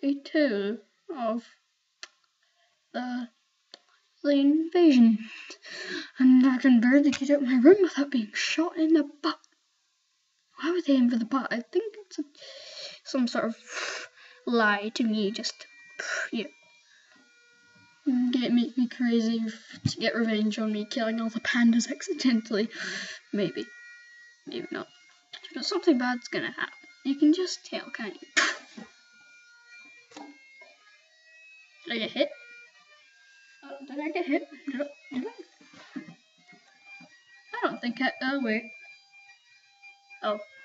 a tale of the invasion. And I can barely get out of my room without being shot in the butt. Why would they aim for the butt? I think it's some sort of lie to me, just, yeah. It makes me crazy to get revenge on me killing all the pandas accidentally. Maybe. Maybe not. But something bad's gonna happen. You can just tell, can't you? Did I get hit? Did I get hit? Did I? I don't think I. Oh, wait. Oh.